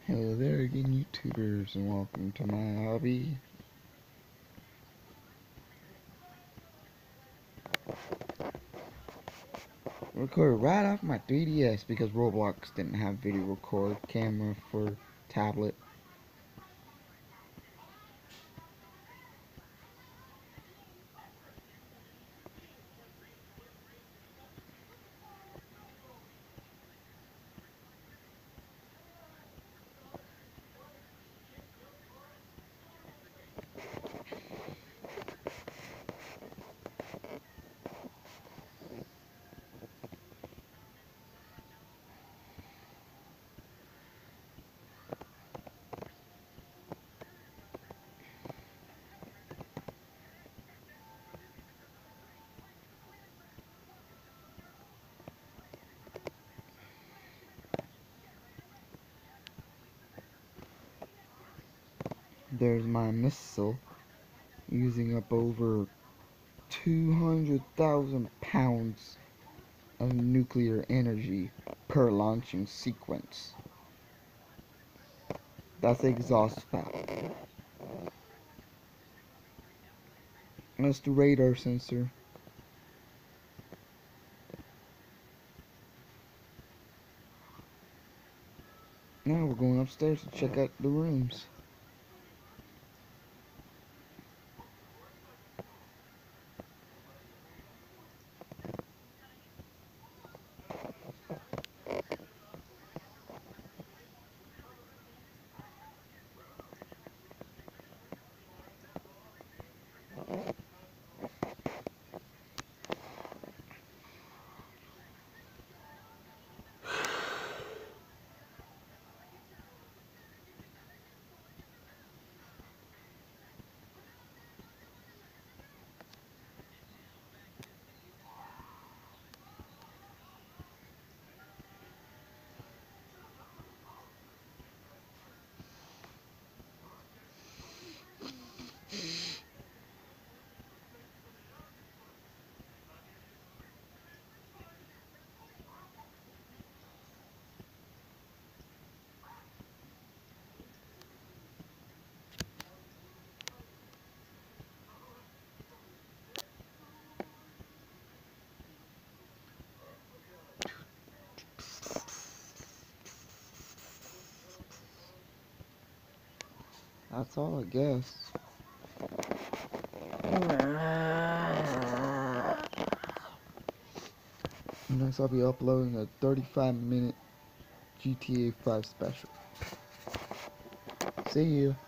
Hello there again, YouTubers, and welcome to my hobby. Record right off my 3DS because Roblox didn't have video record camera for tablet. There's my missile, using up over 200,000 pounds of nuclear energy per launching sequence. That's the exhaust valve. That's the radar sensor. Now we're going upstairs to check out the rooms. That's all, I guess. Next, I'll be uploading a 35-minute GTA 5 special. See you.